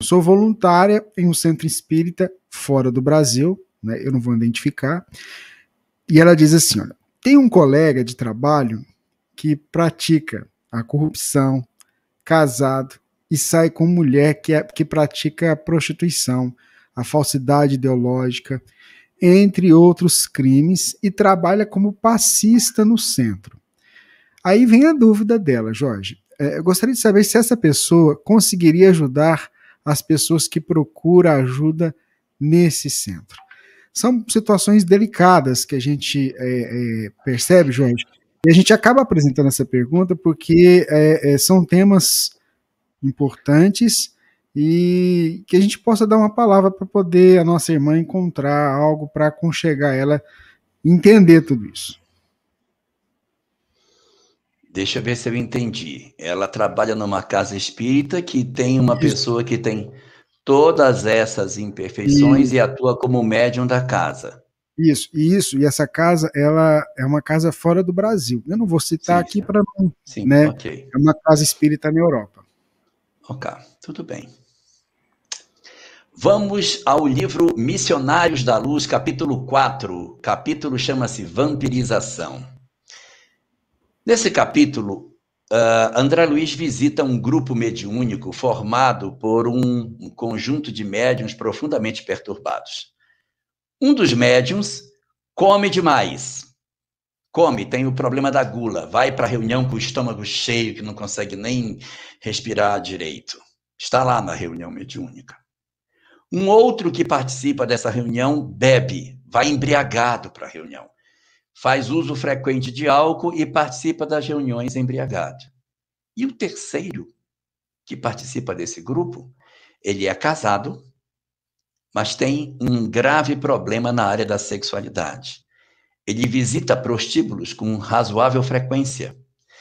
sou voluntária em um centro espírita fora do Brasil, né, eu não vou identificar, e ela diz assim, olha, tem um colega de trabalho que pratica a corrupção, casado, e sai com mulher que pratica a prostituição, a falsidade ideológica, entre outros crimes, e trabalha como passista no centro. Aí vem a dúvida dela, Jorge. Eu gostaria de saber se essa pessoa conseguiria ajudar as pessoas que procuram ajuda nesse centro. São situações delicadas que a gente percebe, Jorge, e a gente acaba apresentando essa pergunta porque são temas importantes e que a gente possa dar uma palavra para poder a nossa irmã encontrar algo para aconchegar ela e entender tudo isso. Deixa eu ver se eu entendi. Ela trabalha numa casa espírita que tem uma pessoa que tem todas essas imperfeições e atua como médium da casa. Isso. E essa casa, ela é uma casa fora do Brasil. Eu não vou citar aqui para não, né? Okay. É uma casa espírita na Europa. Ok, tudo bem. Vamos ao livro Missionários da Luz, capítulo 4. Capítulo chama-se Vampirização. Nesse capítulo, André Luiz visita um grupo mediúnico formado por um conjunto de médiuns profundamente perturbados. Um dos médiuns come demais. Tem o problema da gula, vai para a reunião com o estômago cheio, que não consegue nem respirar direito. Está lá na reunião mediúnica. Um outro que participa dessa reunião bebe, vai embriagado para a reunião. Faz uso frequente de álcool e participa das reuniões embriagado. E o terceiro, que participa desse grupo, ele é casado, mas tem um grave problema na área da sexualidade. Ele visita prostíbulos com razoável frequência.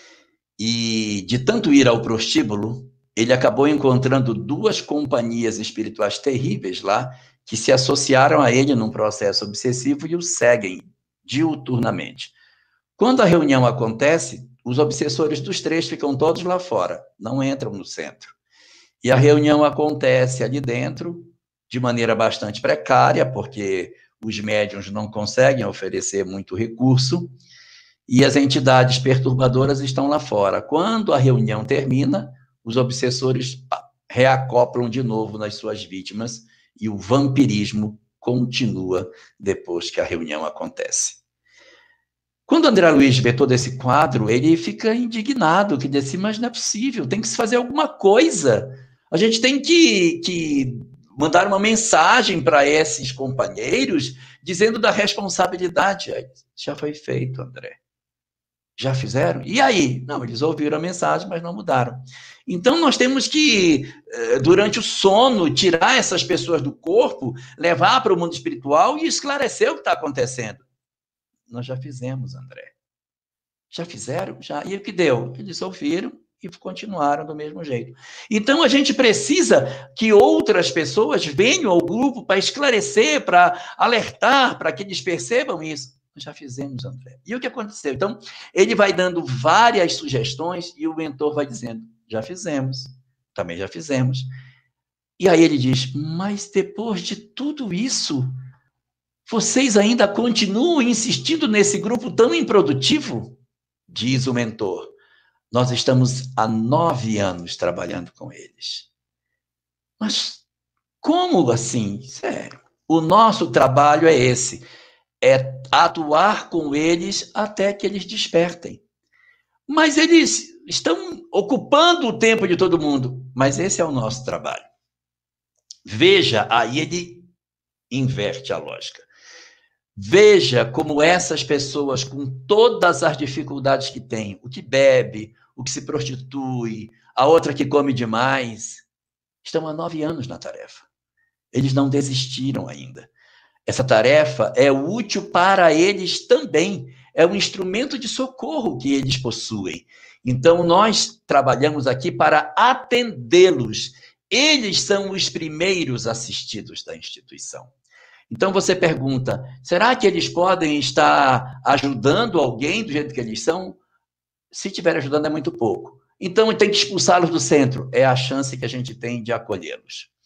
E, de tanto ir ao prostíbulo, ele acabou encontrando duas companhias espirituais terríveis lá, que se associaram a ele num processo obsessivo e o seguem diuturnamente. Quando a reunião acontece, os obsessores dos três ficam todos lá fora, não entram no centro. E a reunião acontece ali dentro, de maneira bastante precária, porque os médiuns não conseguem oferecer muito recurso, e as entidades perturbadoras estão lá fora. Quando a reunião termina, os obsessores reacoplam de novo nas suas vítimas, e o vampirismo continua depois que a reunião acontece. Quando André Luiz vê todo esse quadro, ele fica indignado, que diz assim, mas não é possível, tem que se fazer alguma coisa. A gente tem que mandar uma mensagem para esses companheiros, dizendo da responsabilidade. Já foi feito, André. Já fizeram? E aí? Não, eles ouviram a mensagem, mas não mudaram. Então, nós temos que, durante o sono, tirar essas pessoas do corpo, levar para o mundo espiritual e esclarecer o que está acontecendo. Nós já fizemos, André. Já fizeram? Já. E o que deu? Eles ouviram e continuaram do mesmo jeito. Então, a gente precisa que outras pessoas venham ao grupo para esclarecer, para alertar, para que eles percebam isso. Nós já fizemos, André. E o que aconteceu? Então, ele vai dando várias sugestões e o mentor vai dizendo, já fizemos, também já fizemos. E aí ele diz, mas depois de tudo isso, vocês ainda continuam insistindo nesse grupo tão improdutivo? Diz o mentor. Nós estamos há 9 anos trabalhando com eles. Mas como assim? Sério. O nosso trabalho é esse. É atuar com eles até que eles despertem. Mas eles estão ocupando o tempo de todo mundo. Mas esse é o nosso trabalho. Veja, aí ele inverte a lógica. Veja como essas pessoas, com todas as dificuldades que têm, o que bebe, o que se prostitui, a outra que come demais, estão há 9 anos na tarefa. Eles não desistiram ainda. Essa tarefa é útil para eles também. É um instrumento de socorro que eles possuem. Então, nós trabalhamos aqui para atendê-los. Eles são os primeiros assistidos da instituição. Então, você pergunta, será que eles podem estar ajudando alguém do jeito que eles são? Se estiver ajudando, é muito pouco. Então, tem que expulsá-los do centro. É a chance que a gente tem de acolhê-los.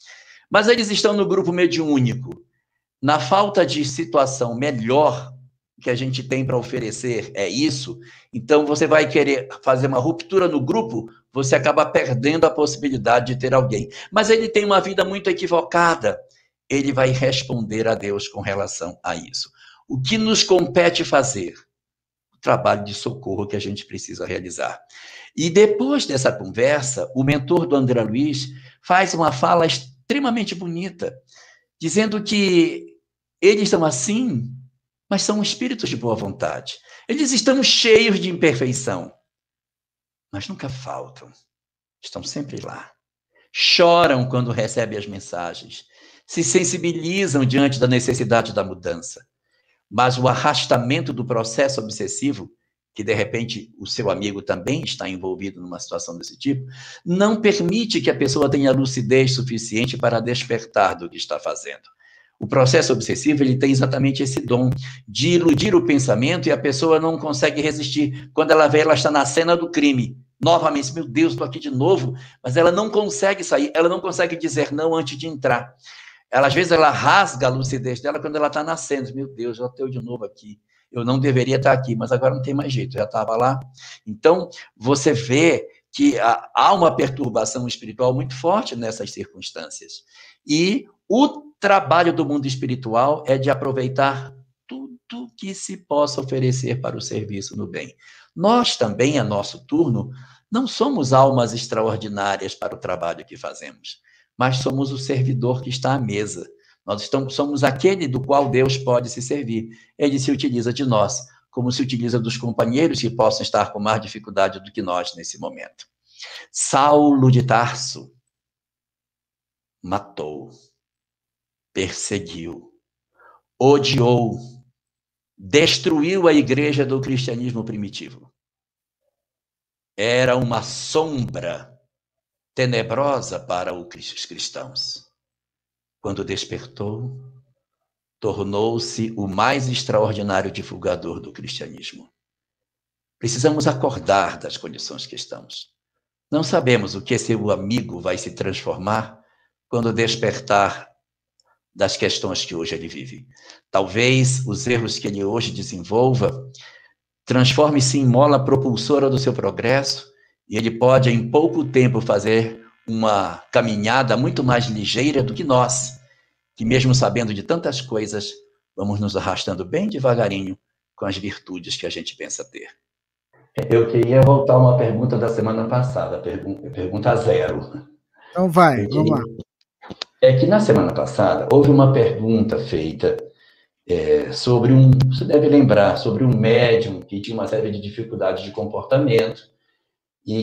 Mas eles estão no grupo mediúnico. Na falta de situação melhor que a gente tem para oferecer é isso, então você vai querer fazer uma ruptura no grupo, você acaba perdendo a possibilidade de ter alguém. Mas ele tem uma vida muito equivocada, ele vai responder a Deus com relação a isso. O que nos compete fazer? O trabalho de socorro que a gente precisa realizar. E depois dessa conversa, o mentor do André Luiz faz uma fala extremamente bonita, dizendo que eles são assim, mas são espíritos de boa vontade. Eles estão cheios de imperfeição, mas nunca faltam. Estão sempre lá. Choram quando recebem as mensagens. Se sensibilizam diante da necessidade da mudança. Mas o arrastamento do processo obsessivo, que de repente o seu amigo também está envolvido numa situação desse tipo, não permite que a pessoa tenha lucidez suficiente para despertar do que está fazendo. O processo obsessivo, ele tem exatamente esse dom de iludir o pensamento e a pessoa não consegue resistir. Quando ela vê, ela está na cena do crime. Novamente, meu Deus, estou aqui de novo, mas ela não consegue sair, ela não consegue dizer não antes de entrar. Ela, às vezes, ela rasga a lucidez dela quando ela está nascendo. Meu Deus, já estou de novo aqui. Eu não deveria estar aqui, mas agora não tem mais jeito, já estava lá. Então, você vê que há uma perturbação espiritual muito forte nessas circunstâncias. E o trabalho do mundo espiritual é de aproveitar tudo que se possa oferecer para o serviço no bem. Nós também, a nosso turno, não somos almas extraordinárias para o trabalho que fazemos, mas somos o servidor que está à mesa. Nós somos aquele do qual Deus pode se servir. Ele se utiliza de nós, como se utiliza dos companheiros que possam estar com mais dificuldade do que nós nesse momento. Saulo de Tarso matou, perseguiu, odiou, destruiu a igreja do cristianismo primitivo. Era uma sombra tenebrosa para os cristãos. Quando despertou, tornou-se o mais extraordinário divulgador do cristianismo. Precisamos acordar das condições que estamos. Não sabemos o que seu amigo vai se transformar quando despertar das questões que hoje ele vive. Talvez os erros que ele hoje desenvolva transforme-se em mola propulsora do seu progresso e ele pode, em pouco tempo, fazer uma caminhada muito mais ligeira do que nós, que mesmo sabendo de tantas coisas, vamos nos arrastando bem devagarinho com as virtudes que a gente pensa ter. Eu queria voltar a uma pergunta da semana passada, pergunta 0. Então vai, vamos lá. É que na semana passada houve uma pergunta feita sobre você deve lembrar, sobre um médium que tinha uma série de dificuldades de comportamento e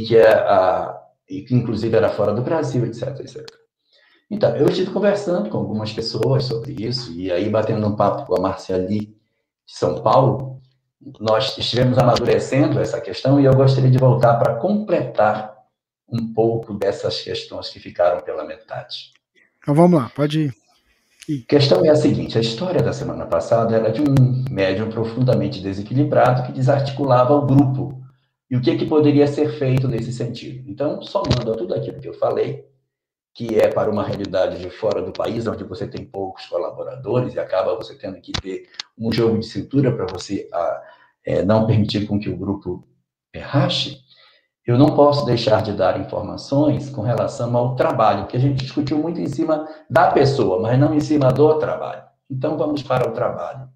que inclusive era fora do Brasil, etc, etc. Então, eu estive conversando com algumas pessoas sobre isso e aí batendo um papo com a Marciali de São Paulo, nós estivemos amadurecendo essa questão e eu gostaria de voltar para completar um pouco dessas questões que ficaram pela metade. Então vamos lá, pode ir. A questão é a seguinte, a história da semana passada era de um médium profundamente desequilibrado que desarticulava o grupo. E o que poderia ser feito nesse sentido? Então, somando a tudo aquilo que eu falei, que é para uma realidade de fora do país, onde você tem poucos colaboradores e acaba você tendo que ter um jogo de cintura para você não permitir com que o grupo rache, eu não posso deixar de dar informações com relação ao trabalho, que a gente discutiu muito em cima da pessoa, mas não em cima do trabalho. Então, vamos para o trabalho.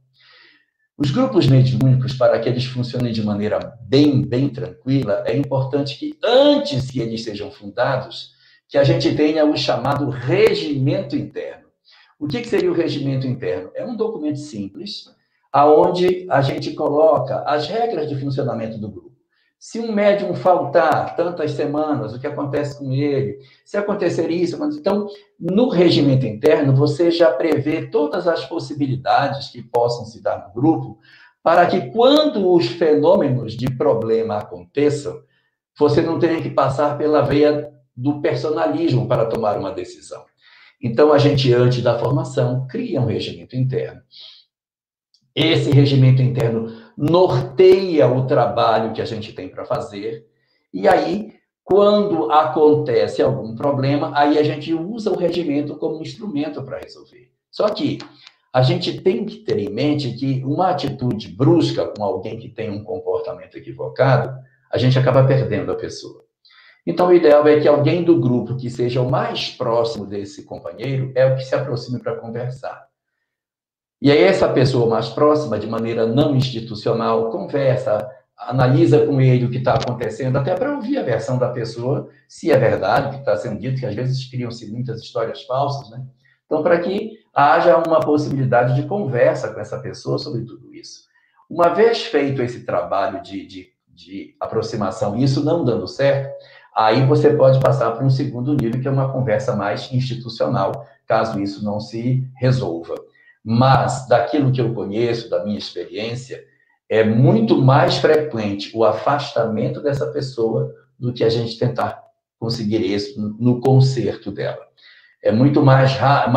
Os grupos mediúnicos, para que eles funcionem de maneira bem tranquila, é importante que, antes que eles sejam fundados, que a gente tenha o chamado regimento interno. O que seria o regimento interno? É um documento simples, onde a gente coloca as regras de funcionamento do grupo. Se um médium faltar tantas semanas, o que acontece com ele? Se acontecer isso, então, no regimento interno, você já prevê todas as possibilidades que possam se dar no grupo, para que quando os fenômenos de problema aconteçam, você não tenha que passar pela veia do personalismo para tomar uma decisão. Então, a gente, antes da formação, cria um regimento interno. Esse regimento interno norteia o trabalho que a gente tem para fazer, e aí Quando acontece algum problema, aí a gente usa o regimento como instrumento para resolver. Só que a gente tem que ter em mente que uma atitude brusca com alguém que tem um comportamento equivocado, a gente acaba perdendo a pessoa. Então, o ideal é que alguém do grupo que seja o mais próximo desse companheiro é o que se aproxime para conversar. E aí essa pessoa mais próxima, de maneira não institucional, conversa, analisa com ele o que está acontecendo, até para ouvir a versão da pessoa, se é verdade o que está sendo dito, que às vezes criam-se muitas histórias falsas, né? Então, para que haja uma possibilidade de conversa com essa pessoa sobre tudo isso. Uma vez feito esse trabalho de aproximação, isso não dando certo, aí você pode passar para um segundo nível, que é uma conversa mais institucional, caso isso não se resolva. Mas, daquilo que eu conheço, da minha experiência, é muito mais frequente o afastamento dessa pessoa do que a gente tentar conseguir isso no conserto dela. É muito mais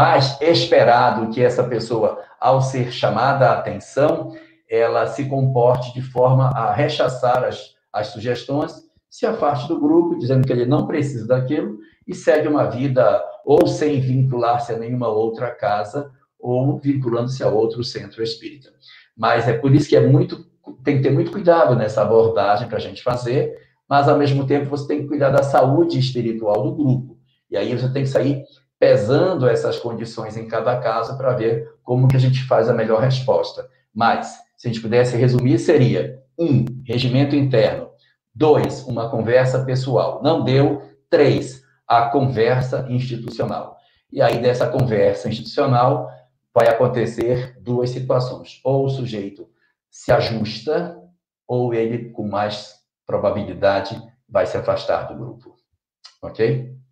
esperado que essa pessoa, ao ser chamada a atenção, ela se comporte de forma a rechaçar as sugestões, se afaste do grupo, dizendo que ele não precisa daquilo e segue uma vida ou sem vincular-se a nenhuma outra casa, ou vinculando-se a outro centro espírita. Mas é por isso que tem que ter muito cuidado nessa abordagem para a gente fazer, mas, ao mesmo tempo, você tem que cuidar da saúde espiritual do grupo. E aí você tem que sair pesando essas condições em cada caso para ver como que a gente faz a melhor resposta. Mas, se a gente pudesse resumir, seria 1, regimento interno. 2, uma conversa pessoal. Não deu. 3, a conversa institucional. E aí, dessa conversa institucional, vai acontecer 2 situações. Ou o sujeito se ajusta, ou ele, com mais probabilidade, vai se afastar do grupo. Ok?